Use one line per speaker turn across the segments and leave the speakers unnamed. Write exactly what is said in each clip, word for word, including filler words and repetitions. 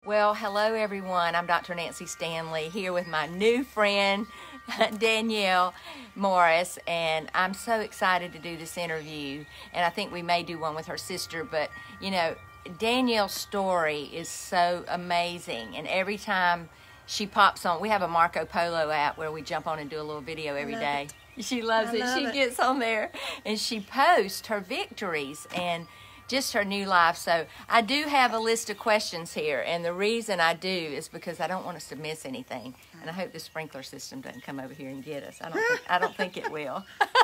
Well, hello everyone. I'm Doctor Nancy Stanley here with my new friend, Danielle Morris, and I'm so excited to do this interview, and I think we may do one with her sister, but you know, Danielle's story is so amazing, and every time she pops on, we have a Marco Polo app where we jump on and do a little video every day. It. She loves I it. Love she it. Gets on there and she posts her victories and just her new life. So I do have a list of questions here, and the reason I do is because I don't want us to miss anything, and I hope the sprinkler system doesn't come over here and get us. I don't think, I don't think it will.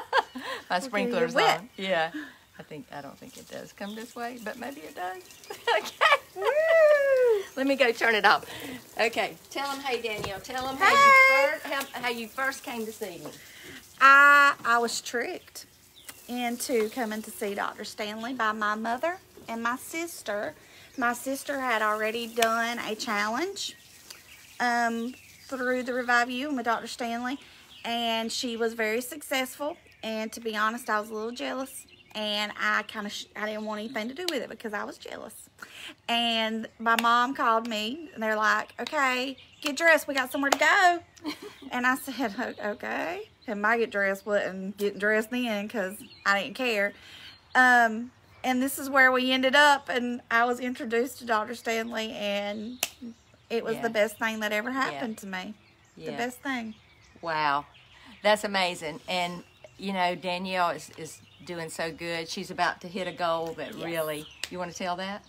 My sprinkler's
okay,
on. Yeah, I think I don't think it does come this way, but maybe it does. Okay. Woo! Let me go turn it off. Okay, tell them, hey Danielle, tell them
hey.
how, you first, how, how you first came to see me.
I I was tricked into coming to see Doctor Stanley by my mother and my sister. My sister had already done a challenge um, through the Revive You and with Doctor Stanley, and she was very successful. And to be honest, I was a little jealous, and I kind of I didn't want anything to do with it because I was jealous. And my mom called me, and they're like, "Okay, get dressed. We got somewhere to go." And I said, "Okay." And my get dressed wasn't getting dressed then because I didn't care. Um, and this is where we ended up, and I was introduced to Doctor Stanley, and it was yeah. the best thing that ever happened yeah. to me. Yeah. The best thing.
Wow. That's amazing. And, you know, Danielle is, is doing so good. She's about to hit a goal that yes. really, you want to tell that?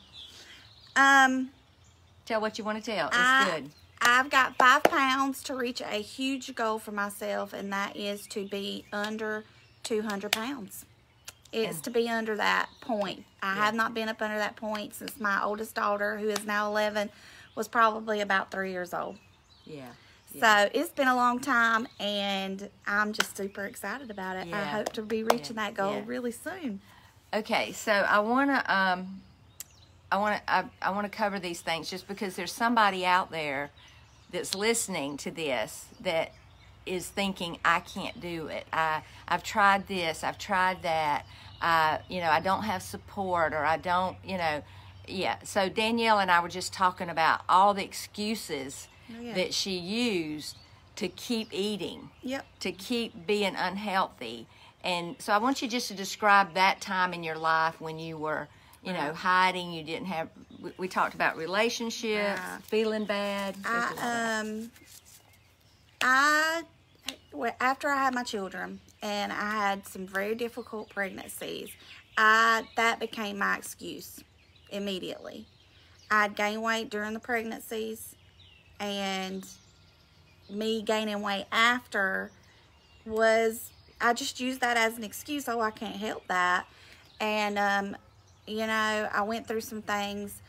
Um,
Tell what you want to tell. It's
I,
good.
I've got five pounds to reach a huge goal for myself, and that is to be under two hundred pounds. It's and, to be under that point. I yeah. have not been up under that point since my oldest daughter, who is now eleven, was probably about three years old.
Yeah. yeah.
So it's been a long time, and I'm just super excited about it.
Yeah.
I hope to be reaching
yeah.
that goal
yeah.
really soon.
Okay, so I want to um, I want to I, I want to cover these things just because there's somebody out there that's listening to this that is thinking, I can't do it. I, I've tried this, I've tried that. I, you know, I don't have support, or I don't, you know, yeah. So Danielle and I were just talking about all the excuses oh, yeah. that she used to keep eating,
yep.
to keep being unhealthy. And so I want you just to describe that time in your life when you were, you know, hiding, you didn't have, we, we talked about relationships, uh, feeling bad.
I, um, I, after I had my children, and I had some very difficult pregnancies, I, that became my excuse immediately. I'd gained weight during the pregnancies, and me gaining weight after was, I just used that as an excuse. Oh, I can't help that. And, um, you know, I went through some things,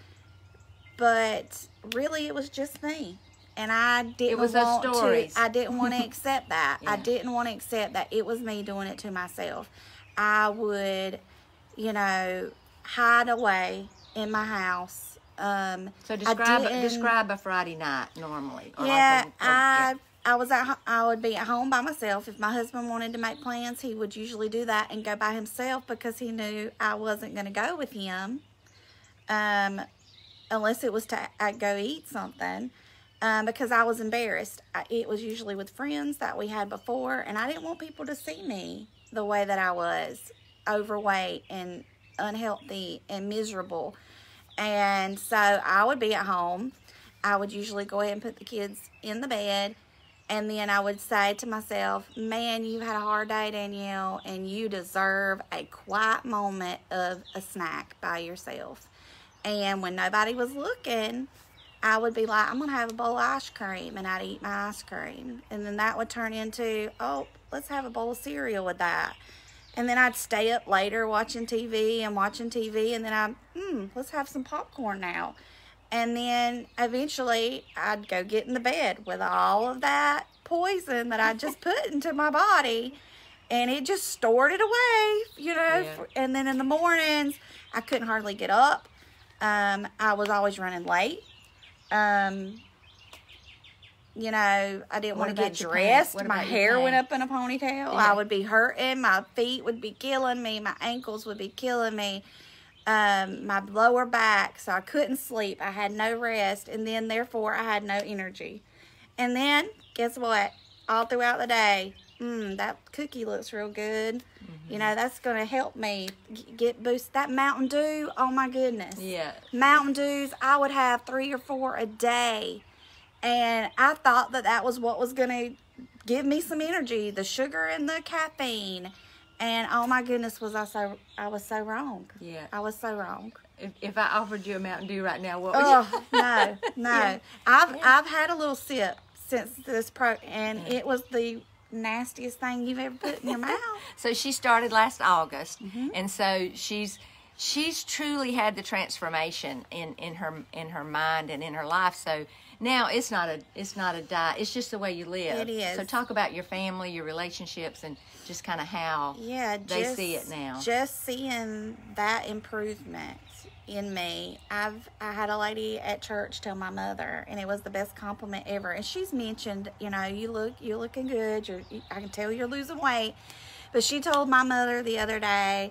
but really it was just me. And I didn't
it was
want
to,
I didn't want to accept that. yeah. I didn't want to accept that it was me doing it to myself. I would, you know, hide away in my house. Um,
so describe, describe a Friday night normally. Or
yeah,
like a, or,
I...
yeah.
I was at, I would be at home by myself. If my husband wanted to make plans, he would usually do that and go by himself because he knew I wasn't going to go with him, um, unless it was to I'd go eat something, um, because I was embarrassed. I, it was usually with friends that we had before, and I didn't want people to see me the way that I was, overweight and unhealthy and miserable. And so I would be at home. I would usually go ahead and put the kids in the bed. And then I would say to myself, man, you've had a hard day, Danielle, and you deserve a quiet moment of a snack by yourself. And when nobody was looking, I would be like, I'm going to have a bowl of ice cream, and I'd eat my ice cream. And then that would turn into, oh, let's have a bowl of cereal with that. And then I'd stay up later watching T V and watching T V, and then I'd, hmm, let's have some popcorn now. And then eventually I'd go get in the bed with all of that poison that I just put into my body, and it just stored it away, you know. Yeah. And then in the mornings, I couldn't hardly get up. Um, I was always running late. Um, you know, I didn't want to get dressed. My hair went up in a ponytail. Yeah. I would be hurting. My feet would be killing me. My ankles would be killing me. um, my lower back, so I couldn't sleep. I had no rest, and then therefore I had no energy. And then, guess what? All throughout the day, mm, that cookie looks real good. Mm-hmm. You know, that's going to help me get boost. That Mountain Dew, oh my goodness.
Yeah.
Mountain Dews, I would have three or four a day. And I thought that that was what was going to give me some energy, the sugar and the caffeine. And oh my goodness, was I so I was so wrong.
Yeah.
I was so wrong.
If, if I offered you a Mountain Dew right now, what would
Oh,
you?
no, no.
Yeah.
I've
Yeah.
I've had a little sip since this pro, and
Yeah.
it was the nastiest thing you've ever put in your mouth.
So she started last August,
Mm-hmm.
and so she's she's truly had the transformation in, in her in her mind and in her life. So now it's not a it's not a diet; it's just the way you live.
It is.
So talk about your family, your relationships, and just kind of how
Yeah,
they
just,
see it now.
Just seeing that improvement in me. I've I had a lady at church tell my mother, and it was the best compliment ever. And she's mentioned, you know, you look you're looking good. You're I can tell you're losing weight. But she told my mother the other day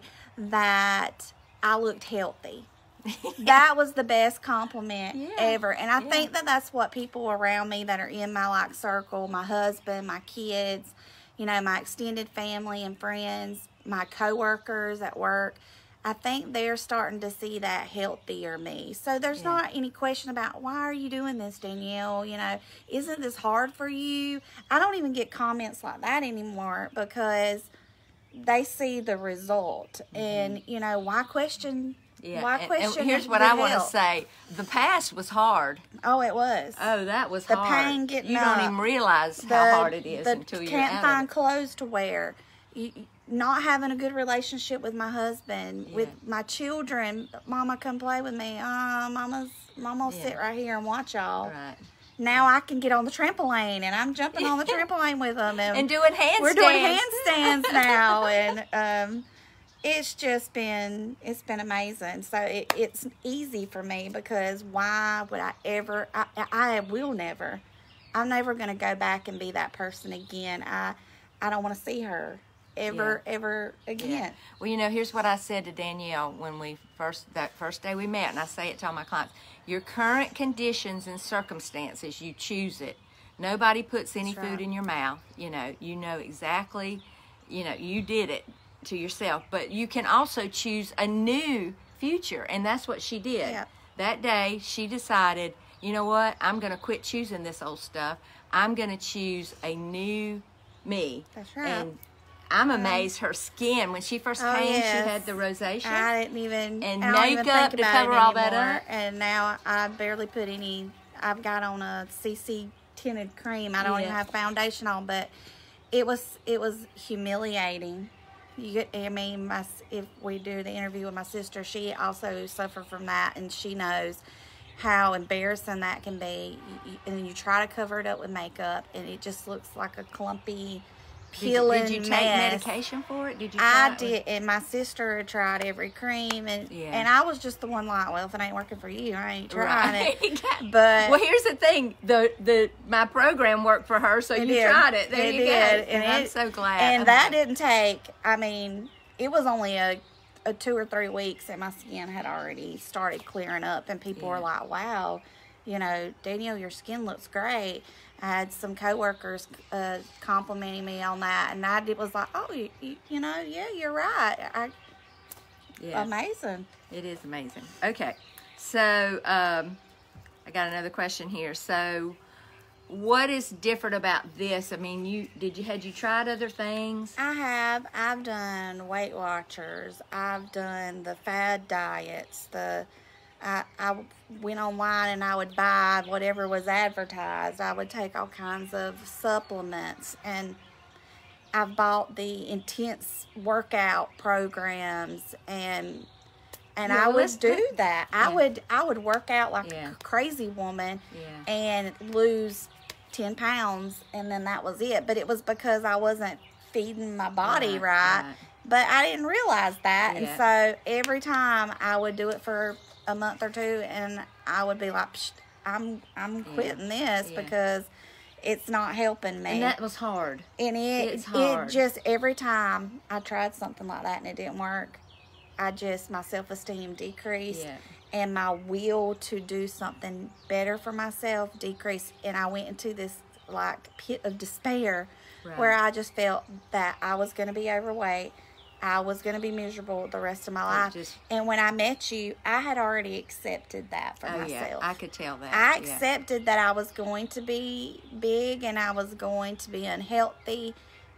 that I looked healthy. That was the best compliment
Yeah,
ever. And I
yeah.
think that that's what people around me that are in my like circle, my husband, my kids, you know, my extended family and friends, my coworkers at work, I think they're starting to see that healthier me. So there's
Yeah.
not any question about, why are you doing this, Danielle? You know, isn't this hard for you? I don't even get comments like that anymore because they see the result. Mm-hmm. And, you know, why question?
Yeah,
Why
and,
question?
and here's
good
what I want to
health?
say: the past was hard.
Oh, it was.
Oh, that was
The
hard.
pain getting
you
up.
don't even realize
The-
how hard it is
the
until you're
can't
out
find
of it.
clothes to wear. You, not having a good relationship with my husband,
Yeah.
with my children. Mama, come play with me. Uh, mama's Mama will
Yeah.
sit right here and watch y'all.
Right.
Now I can get on the trampoline, and I'm jumping on the trampoline with them, and,
And doing handstands.
we're doing handstands now, and um, it's just been it's been amazing. So it, it's easy for me because why would I ever? I, I will never. I'm never going to go back and be that person again. I I don't want to see her ever ever again.
Yeah. Well, you know, here's what I said to Danielle when we first that first day we met, and I say it to all my clients: your current conditions and circumstances, you choose it. Nobody puts any
That's
food
right.
in your mouth. You know, you know exactly. You know, you did it to yourself, but you can also choose a new future, and that's what she did.
Yep.
That day, she decided, you know what? I'm going to quit choosing this old stuff. I'm going to choose a new me.
That's right.
And I'm amazed her skin when she first
Oh,
came.
yes.
She had the rosacea.
I didn't even
And
I don't even
makeup
think
to
about
cover
it
all that
anymore.
up.
And now I barely put any. I've got on a C C tinted cream. I don't even
Yeah.
have foundation on, but it was it was humiliating. You get, I mean, my if we do the interview with my sister, she also suffered from that, and she knows how embarrassing that can be. You, you, and you try to cover it up with makeup, and it just looks like a clumpy,
Did you,
peeling
did you take
mess.
medication for it? Did you? Try
I
it?
did, and my sister had tried every cream, and
Yeah.
and I was just the one like, well, if it ain't working for you, I ain't trying
Right.
it. But
well, here's the thing: the the my program worked for her, so
it
you
did.
tried it. There
It
you
did.
go.
And
I'm
it-
so glad.
And
Oh,
that
my-
didn't take. I mean, it was only a, a two or three weeks that my skin had already started clearing up, and people
Yeah.
were like, wow, you know, Danielle, your skin looks great. I had some coworkers uh, complimenting me on that, and I did, was like, oh, you, you, you know, yeah, you're right. I,
Yeah.
Amazing.
It is amazing. Okay, so um, I got another question here. So, what is different about this? I mean, you did you had you tried other things?
I have. I've done Weight Watchers. I've done the fad diets. The I, I went online and I would buy whatever was advertised. I would take all kinds of supplements, and I've bought the intense workout programs, and and
Yeah,
I
well,
would
let's
do
put-
that. I
yeah.
would I would work out like
Yeah.
a crazy woman
Yeah.
and lose ten pounds, and then that was it. But it was because I wasn't feeding my body
Right,
right,
right.
but I didn't realize that. And
Yeah.
so every time I would do it for a month or two, and I would be like, Psh, I'm I'm quitting this
Yeah.
because it's not helping me.
And that was hard.
And it
It's
it
hard.
just every time I tried something like that and it didn't work, I just, my self-esteem decreased.
Yeah.
And my will to do something better for myself decreased. And I went into this like pit of despair, right, where I just felt that I was going to be overweight. I was going to be miserable the rest of my life. Just, and when I met you, I had already accepted that for
oh,
myself.
Yeah, I could tell that.
I
yeah.
accepted that I was going to be big and I was going to be unhealthy.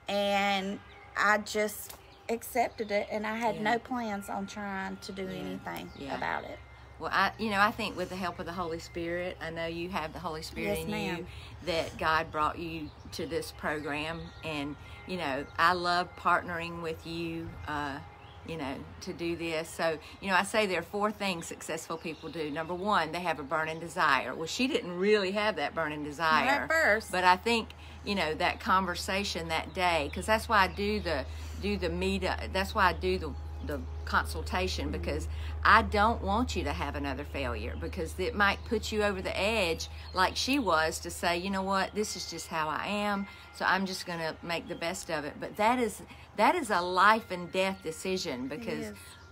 And I just accepted it. And I had yeah. no plans on trying to do yeah. anything yeah. about it.
Well, I, you know, I think with the help of the Holy Spirit, I know you have the Holy Spirit
yes,
in
ma'am.
you, that God brought you to this program. And, you know, I love partnering with you, uh, you know, to do this. So, you know, I say there are four things successful people do. Number one, they have a burning desire. Well, she didn't really have that burning desire.
Not at first.
But I think, you know, that conversation that day, because that's why I do the, do the meet, that's why I do the, the consultation, because I don't want you to have another failure, because it might put you over the edge like she was, to say, you know what, this is just how I am, so I'm just going to make the best of it. But that is that is a life and death decision, because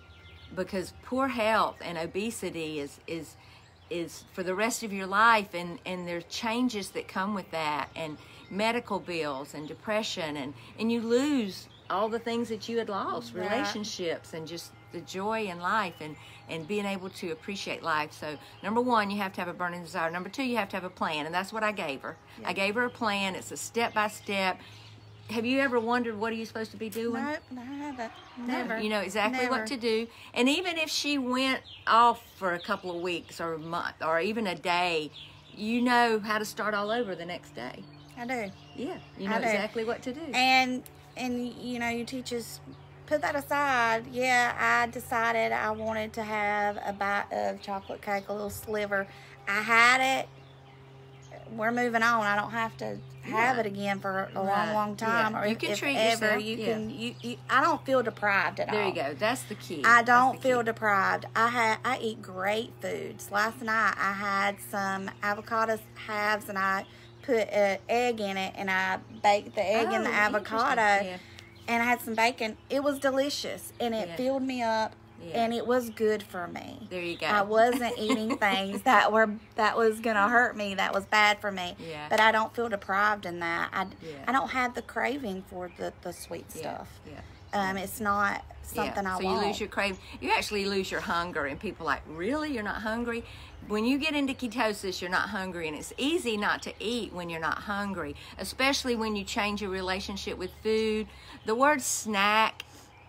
because poor health and obesity is is is for the rest of your life, and and there's changes that come with that, and medical bills and depression, and and you lose all the things that you had lost, right, relationships, and just the joy in life, and, and being able to appreciate life. So number one, you have to have a burning desire. Number two, you have to have a plan, and that's what I gave her. Yeah. I gave her a plan. It's a step-by-step. Have you ever wondered what are you supposed to be doing?
Nope, I haven't. Never.
No, you know exactly
Never.
what to do. And even if she went off for a couple of weeks or a month or even a day, you know how to start all over the next day.
I do.
Yeah, you know exactly what to do.
And And, you know, you teach us, put that aside. Yeah, I decided I wanted to have a bite of chocolate cake, a little sliver. I had it. We're moving on. I don't have to have yeah. it again for a right. long, long time.
Yeah.
Or
you
if,
can
if
treat
ever,
yourself.
you
yeah.
can. You, you, I don't feel deprived at
there
all.
There you go. That's the key.
I don't
That's
feel
key.
deprived. I had. I eat great foods. Last night I had some avocado halves, and I put an egg in it, and I baked the egg
oh,
in the avocado,
yeah.
and I had some bacon. It was delicious, and it yeah. filled me up, yeah. and it was good for me.
There you go.
I wasn't eating things that were that was gonna hurt me, that was bad for me.
Yeah.
But I don't feel deprived in that. I,
yeah.
I don't have the craving for the, the sweet
yeah.
stuff.
Yeah.
Um, it's not something
yeah.
I
so
want.
So you lose your craving. You actually lose your hunger, and people are like, really? You're not hungry? When you get into ketosis, you're not hungry, and it's easy not to eat when you're not hungry, especially when you change your relationship with food. The word snack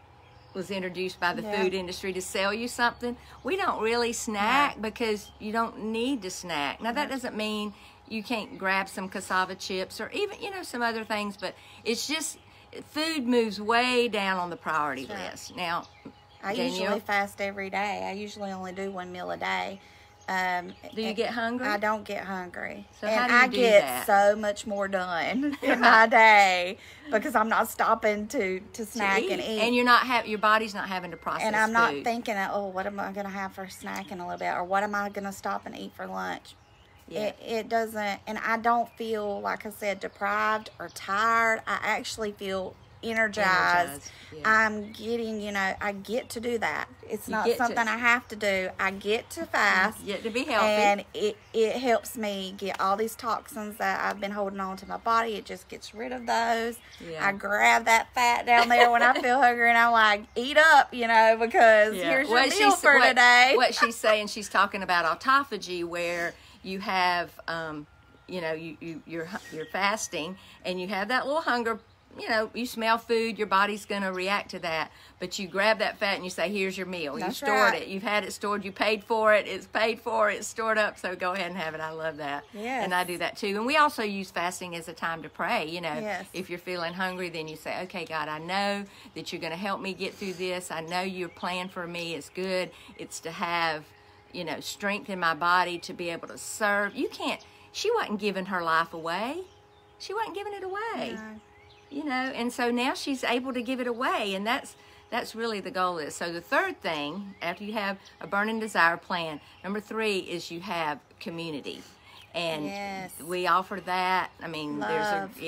was introduced by the yeah. food industry to sell you something. We don't really snack no. because you don't need to snack. Now, that doesn't mean you can't grab some cassava chips or even, you know, some other things, but it's just food moves way down on the priority sure. list. Now,
I
Danielle,
usually fast every day. I usually only do one meal a day. Um,
do you get hungry?
I don't get hungry.
So
and
how do you
I
do
get
that?
so much more done in my day because I'm not stopping to, to snack
to
and eat.
And you're not have your body's not having to process
And I'm
food.
not thinking, oh, what am I going to have for snack in a little bit, or what am I going to stop and eat for lunch? Yeah. It, it doesn't, and I don't feel, like I said, deprived or tired. I actually feel energized. energized yeah. I'm getting, you know, I get to do that. It's
you
not something to, I have to do. I get to fast.
You get to be healthy.
And it, it helps me get all these toxins that I've been holding on to my body. It just gets rid of those. Yeah. I grab that fat down there when I feel hungry, and I'm like, eat up, you know, because yeah. here's
what
your meal for
what,
today.
What she's saying, she's talking about autophagy, where you have, um, you know, you, you, you're, you're fasting, and you have that little hunger. You know, you smell food, your body's going to react to that. But you grab that fat and you say, here's your meal.
That's
you stored
right.
it. You've had it stored. You paid for it. It's paid for. It's stored up. So go ahead and have it. I love that.
Yes.
And I do that too. And we also use fasting as a time to pray. You know,
yes.
if you're feeling hungry, then you say, okay, God, I know that you're going to help me get through this. I know your plan for me is good. It's to have, you know, strength in my body to be able to serve. You can't, she wasn't giving her life away. She wasn't giving it away.
No.
You know, and so now she's able to give it away, and that's that's really the goal is. So the third thing, after you have a burning desire plan, number three is you have community. And
yes.
we offer that. I mean,
love.
there's a, yeah,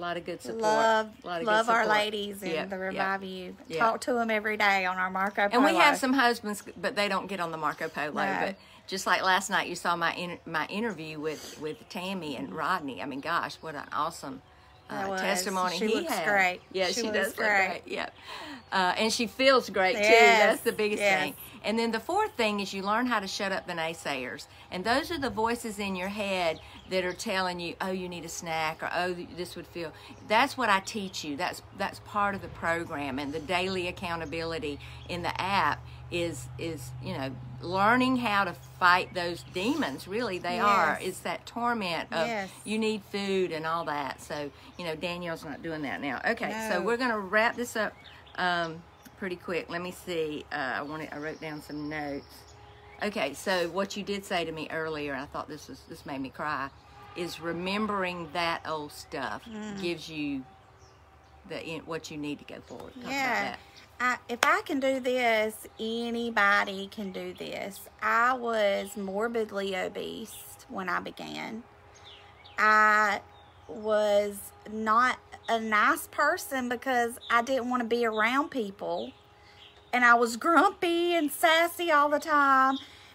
A lot of good support.
Love,
a lot of
love
good
our
support.
ladies in
Yep,
the
yep,
Revive You.
yep.
Talk to them every day on our Marco Polo.
And we have some husbands, but they don't get on the Marco Polo.
No.
But just like last night, you saw my inter- my interview with, with Tammy and Rodney. I mean, gosh, what an awesome
That
uh,
was.
testimony
She
he
looks
had.
great.
Yeah,
She
she,
looks
does look
great.
great. Yeah, uh, and she feels great too.
Yes,
That's the biggest
yes.
thing. And then the fourth thing is you learn how to shut up the naysayers. And those are the voices in your head that are telling you, oh, you need a snack, or oh, this would feel. That's what I teach you. That's that's part of the program, and the daily accountability in the app is is you know learning how to fight those demons. Really, they
Yes.
are. It's that torment of
Yes.
you need food and all that. So you know Danielle's not doing that now. Okay, so
No.
we're gonna wrap this up um, pretty quick. Let me see. Uh, I wanted. I wrote down some notes. Okay, so what you did say to me earlier, I thought this was this made me cry, is remembering that old stuff
Mm.
gives you the what you need to go forward. Talk
Yeah.
about that.
I, if I can do this, anybody can do this. I was morbidly obese when I began. I was not a nice person because I didn't want to be around people. And I was grumpy and sassy all the time.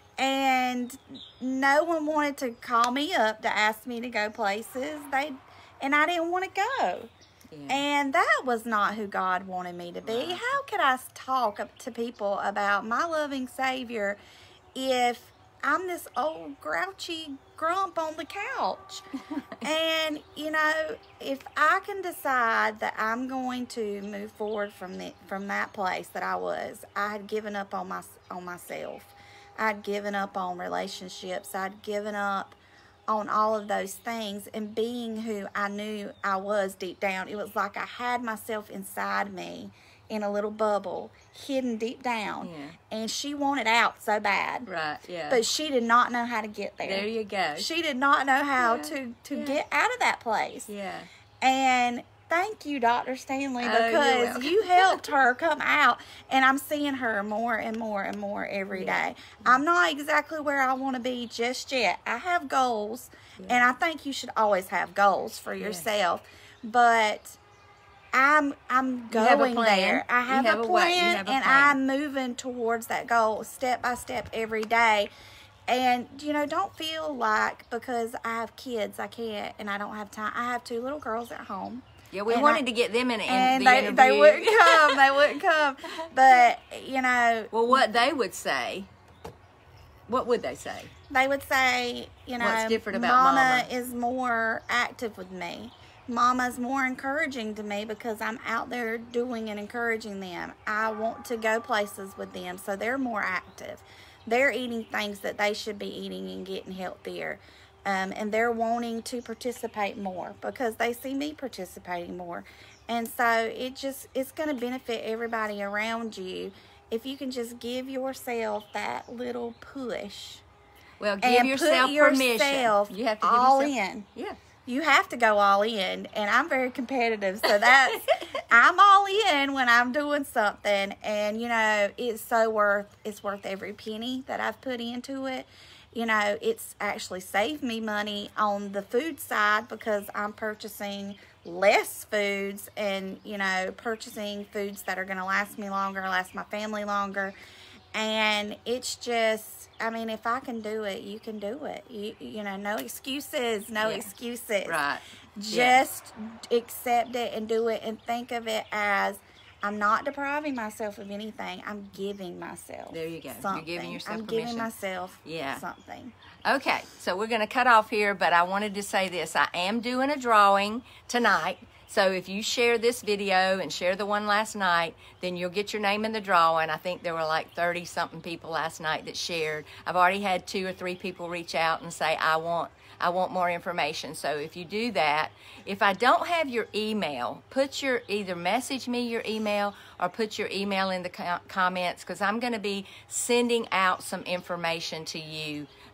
And no one wanted to call me up to ask me to go places. They, and I didn't want to go.
Yeah.
And that was not who God wanted me to be.
Right.
How could I talk up to people about my loving Savior if I'm this old grouchy grump on the couch? And, you know, if I can decide that I'm going to move forward from the, from that place that I was, I had given up on my on myself. I'd given up on relationships. I'd given up on all of those things, and being who I knew I was deep down. It was like I had myself inside me in a little bubble, hidden deep down.
Yeah.
And she wanted out so bad.
Right, yeah.
But she did not know how to get there.
There you go.
She did not know how
Yeah,
to, to
yeah.
get out of that place.
Yeah.
And thank you, Doctor Stanley,
Oh, you're
because
welcome.
you helped her come out. And I'm seeing her more and more and more every
Yeah.
day. I'm not exactly where I want to be just yet. I have goals,
Yeah.
and I think you should always have goals for
Yeah.
yourself. But I'm I'm
You have a
going
plan.
there. I
You
have,
have
a
a way- you
plan,
have a
and
plan.
I'm moving towards that goal step by step every day. And, you know, don't feel like because I have kids, I can't, and I don't have time. I have two little girls at home.
Yeah, we
And
wanted
I-
to get them in, in
And
the
they,
interview.
they wouldn't come. They wouldn't come. But, you know,
Well, what they would say, what would they say?
they would say, you know,
What's different about
Mama
Mama?
is more active with me. Mama's more encouraging to me because I'm out there doing and encouraging them. I want to go places with them, so they're more active. They're eating things that they should be eating and getting healthier. Um, and they're wanting to participate more because they see me participating more. And so it just, it's going to benefit everybody around you if you can just give yourself that little push.
Well, give
And
yourself
put
permission.
yourself
You have to give
all
yourself,
in.
Yeah.
You have to go all in, and I'm very competitive, so that's I'm all in when I'm doing something, and you know it's so worth it's worth every penny that I've put into it. You know, it's actually saved me money on the food side because I'm purchasing less foods and you know purchasing foods that are going to last me longer, last my family longer, and it's just. I mean, if I can do it, you can do it. You, you know, no excuses, no
Yeah.
excuses.
Right.
Just accept it and do it and think of it as I'm not depriving myself of anything. I'm giving myself
There you go. You're
something.
giving yourself
I'm
permission.
giving myself
Yeah.
something.
Okay, so we're going to cut off here, but I wanted to say this. I am doing a drawing tonight. So if you share this video and share the one last night, then you'll get your name in the drawing. I think there were like thirty something people last night that shared. I've already had two or three people reach out and say, I want I want more information. So if you do that, if I don't have your email, put your, either message me your email or put your email in the co- comments because I'm going to be sending out some information to you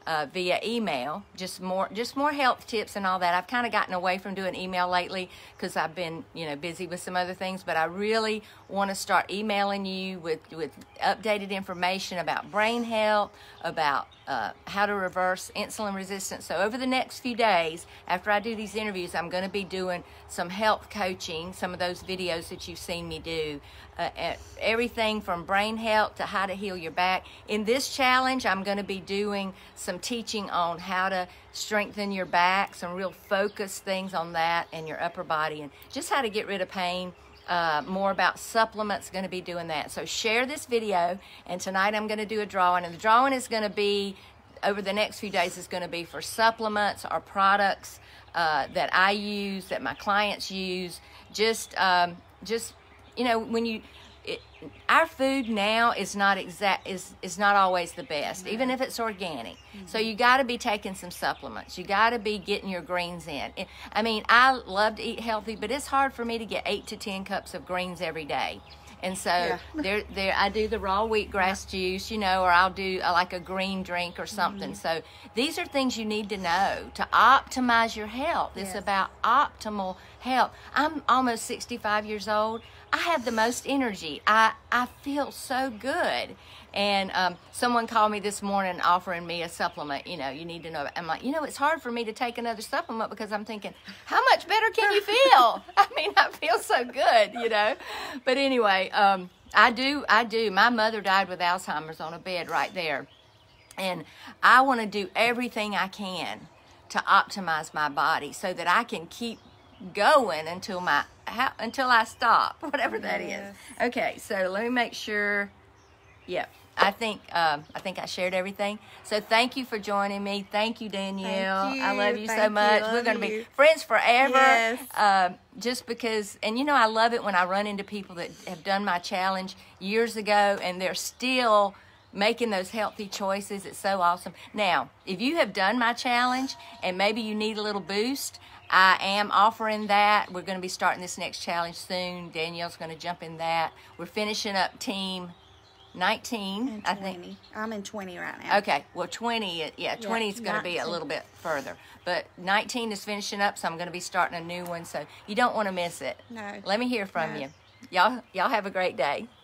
uh, via email, just more just more health tips and all that. I've kind of gotten away from doing email lately because I've been, you know, busy with some other things, but I really want to start emailing you with, with updated information about brain health, about uh, how to reverse insulin resistance. So over the next few days, after I do these interviews, I'm going to be doing some health coaching, some of those videos that you've seen me do, uh, everything from brain health to how to heal your back. In this challenge, I'm going to be doing some teaching on how to strengthen your back, some real focused things on that, and your upper body, and just how to get rid of pain. Uh, more about supplements, going to be doing that. So share this video, and tonight I'm going to do a drawing, and the drawing is going to be, over the next few days, is going to be for supplements or products uh, that I use, that my clients use. Just, um, just you know, when you, it, our food now is not exact, is is not always the best, even if it's organic. Mm-hmm. So you got to be taking some supplements. You got to be getting your greens in. It, I mean, I love to eat healthy, but it's hard for me to get eight to ten cups of greens every day. And so yeah. there, there, I do the raw wheatgrass yeah. juice, you know, or I'll do uh, like a green drink or something. Mm-hmm. So these are things you need to know to optimize your health. It's yes. about optimal health. I'm almost sixty-five years old. I have the most energy. I, I feel so good. And um, someone called me this morning offering me a supplement. You know, you need to know. I'm like, you know, it's hard for me to take another supplement because I'm thinking, how much better can you feel? I mean, I feel so good, you know. But anyway, um, I do, I do. My mother died with Alzheimer's on a bed right there. And I want to do everything I can to optimize my body so that I can keep going until my how, until I stop, whatever that yes. is. Okay, so let me make sure. Yep, I think um, I think I shared everything. So thank you for joining me. Thank you, Danielle.
Thank you.
I love you
Thank
so much.
You.
We're going to
you.
be friends forever.
Yes.
Um, just because, and you know, I love it when I run into people that have done my challenge years ago and they're still making those healthy choices. It's so awesome. Now, if you have done my challenge and maybe you need a little boost, I am offering that. We're going to be starting this next challenge soon. Danielle's going to jump in that. We're finishing up team nineteen, I think.
I'm in twenty right now.
Okay, well twenty, yeah, twenty is going to be a little bit further. But nineteen is finishing up, so I'm going to be starting a new one. So you don't want to miss it.
No.
Let me hear from
no.
you. Y'all, y'all have a great day.